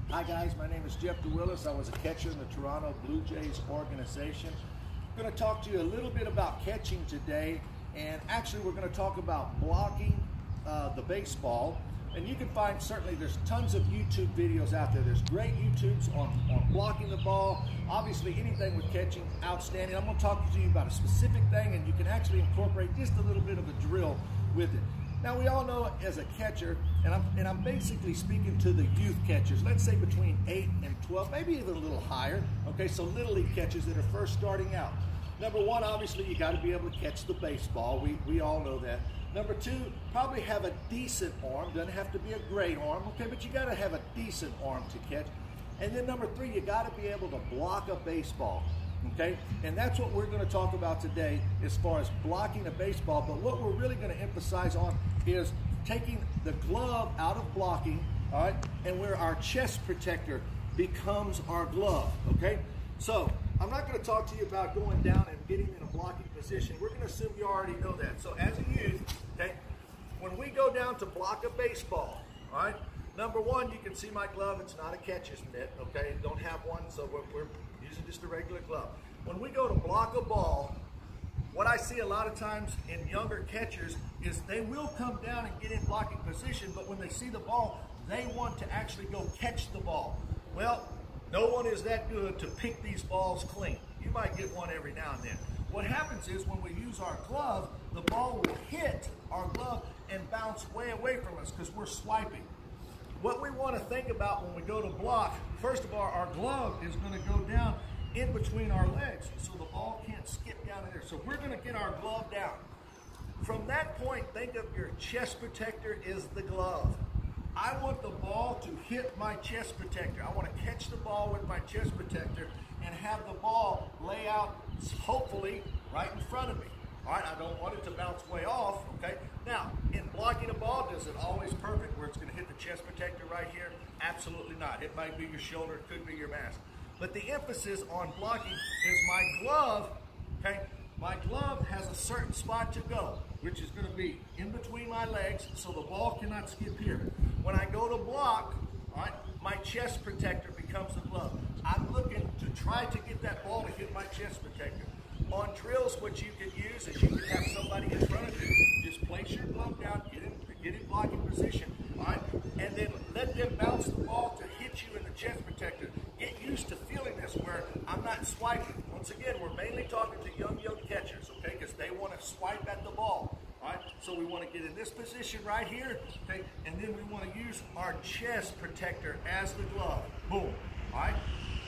Hi guys, my name is Jeff DeWillis. I was a catcher in the Toronto Blue Jays organization. I'm going to talk to you a little bit about catching today, and actually we're going to talk about blocking the baseball. And you can find, certainly there's tons of YouTube videos out there. There's great YouTubes on blocking the ball. Obviously anything with catching, outstanding. I'm going to talk to you about a specific thing, and you can actually incorporate just a little bit of a drill with it. Now we all know as a catcher, and I'm basically speaking to the youth catchers, let's say between 8 and 12, maybe even a little higher, okay, so little league catchers that are first starting out. Number one, obviously you got to be able to catch the baseball, we all know that. Number two, probably have a decent arm, doesn't have to be a great arm, okay, but you got to have a decent arm to catch. And then number three, you got to be able to block a baseball. Okay, and that's what we're going to talk about today as far as blocking a baseball. But what we're really going to emphasize on is taking the glove out of blocking, all right, and where our chest protector becomes our glove. Okay, so I'm not going to talk to you about going down and getting in a blocking position. We're going to assume you already know that. So as a youth, okay, when we go down to block a baseball, all right, number one, you can see my glove. It's not a catcher's mitt, okay? Don't have one, so we're using just a regular glove. When we go to block a ball, what I see a lot of times in younger catchers is they will come down and get in blocking position, but when they see the ball, they want to actually go catch the ball. Well, no one is that good to pick these balls clean. You might get one every now and then. What happens is when we use our glove, the ball will hit our glove and bounce way away from us because we're swiping. What we want to think about when we go to block, first of all, our glove is going to go down in between our legs so the ball can't skip down in there. So we're going to get our glove down. From that point, think of your chest protector is the glove. I want the ball to hit my chest protector. I want to catch the ball with my chest protector and have the ball lay out, hopefully, right in front of me. All right, I don't want it to bounce way off, okay? Now, in blocking a ball, does it always perfect where it's going to hit the chest protector right here? Absolutely not. It might be your shoulder, it could be your mask. But the emphasis on blocking is my glove, okay? My glove has a certain spot to go, which is going to be in between my legs so the ball cannot skip here. When I go to block, all right, my chest protector becomes the glove. I'm looking to try to get that ball to hit my chest protector. On drills, what you can use is you can have somebody in front of you, just place your glove down, get in blocking position, all right? And then let them bounce the ball to hit you in the chest protector. Get used to feeling this where I'm not swiping. Once again, we're mainly talking to young catchers, okay? Because they want to swipe at the ball, all right? So we want to get in this position right here, okay? And then we want to use our chest protector as the glove. Boom, all right?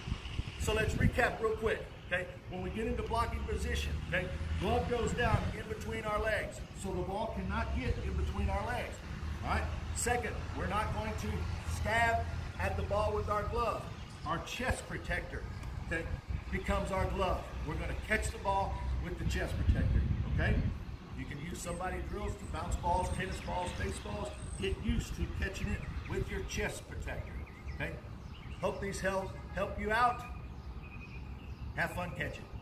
So let's recap real quick. Okay, when we get into blocking position, okay, glove goes down in between our legs, so the ball cannot get in between our legs. All right. Second, we're not going to stab at the ball with our glove. Our chest protector, okay, becomes our glove. We're going to catch the ball with the chest protector. Okay. You can use somebody drills to bounce balls, tennis balls, baseballs. Get used to catching it with your chest protector. Okay. Hope these help you out. Have fun catching.